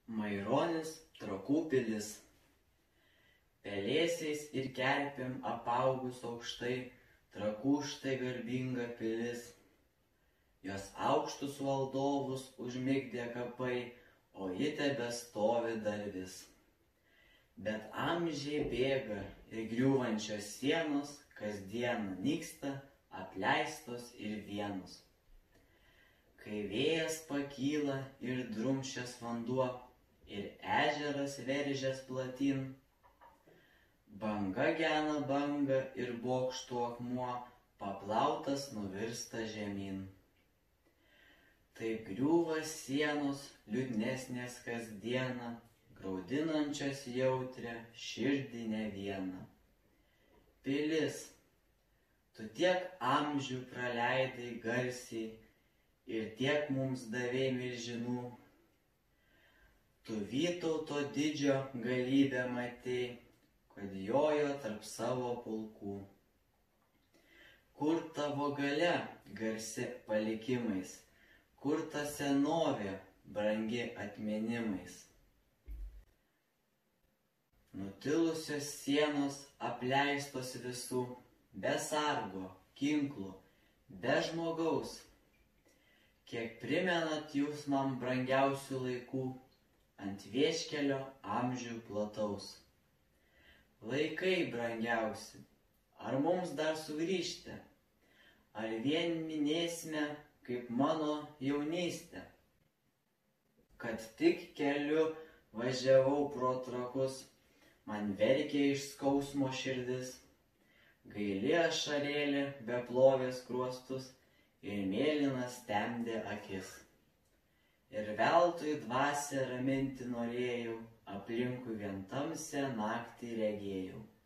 Maironis Trakų pilis. Pelėsiais ir kerpėm apaugus aukštai, Trakų štai garbinga pilis. Jos aukštus valdovus užmigdė kapai, o ji tebestovi dar vis. Bet amžiai bėga ir griūvančios sienos kasdien nyksta, apleistos ir vienos. Kai vėjas pakyla ir drumsčias vanduo, ir ežeras veržės platyn, banga gena banga ir bokštų akmuo paplautas nuvirsta žemyn. Taip griūva sienos liūdnesnės kasdieną, graudinančios jautrią širdį ne vieną. Pilis, tu tiek amžių praleidai garsiai ir tiek mums davei milžinų. Tu Vytauto didžio galybę matei, kad jojo tarp savo pulkų. Kur tavo galia garsi palikimais, kur ta senovė brangi atminimais. Nutilusios sienos apleistos visų, be sargo, ginklų, be žmogaus. Kiek primenat jūs man brangiausių laikų, ant vieškelio amžių plataus. Laikai brangiausi, ar mums dar sugrįžti, ar vien minėsime kaip mano jaunystę? Kad tik keliu važiavau pro Trakus, man verkė iš skausmo širdis, gaili ašarėlė beplovė skruostus ir mėlynas temdė akis. Ir veltui dvasią raminti norėjau, aplinkui vien tamsią naktį regėjau.